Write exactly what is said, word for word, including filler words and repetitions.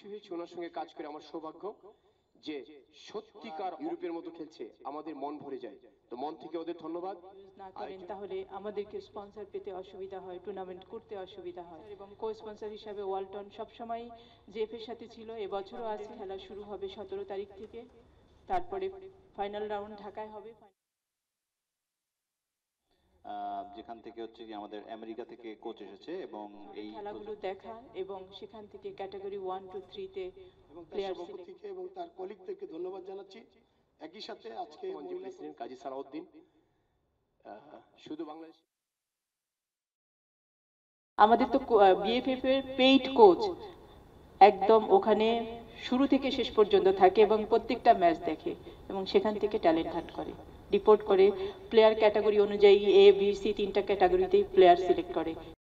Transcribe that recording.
হয়েছি ওনার সঙ্গে কাজ করে। আমার সৌভাগ্য যে সত্যিকার ইউরোপের মতো খেলছে, আমাদের মন ভরে যায়। তো মন থেকে ওদের ধন্যবাদ। না করেন তাহলে আমাদেরকে স্পন্সর পেতে অসুবিধা হয়, টুর্নামেন্ট করতে অসুবিধা হয়। এবং কো স্পন্সর হিসাবে ওয়ালটন সবসময় জেএফ এর সাথে ছিল, এবছরও আছে। খেলা শুরু হবে সতেরো তারিখ থেকে, তারপরে ফাইনাল রাউন্ড ঢাকায় হবে। যেখান থেকে হচ্ছে কি আমাদের আমেরিকা থেকে কোচ এসেছে এবং এই খেলাগুলো দেখা এবং সেখান থেকে ক্যাটাগরি ওয়ান টু থ্রি তে এবং তার প্লেয়ার সভাপতিকে এবং তার কলিগদেরকে ধন্যবাদ জানাচ্ছি। একই সাথে আজকে মহিলা প্রেসিডেন্ট কাজী সালাউদ্দিন শুধু বাংলাদেশ আমাদের তো বিএফএফ এর পেইড কোচ একদম ওখানে শুরু থেকে শেষ পর্যন্ত থাকে এবং প্রত্যেকটা ম্যাচ দেখে এবং সেখান থেকে ট্যালেন্ট হান্ট করে, রিপোর্ট করে, প্লেয়ার ক্যাটাগরি অনুযায়ী এ বি সি তিনটা ক্যাটাগরিতেই প্লেয়ার সিলেক্ট করে।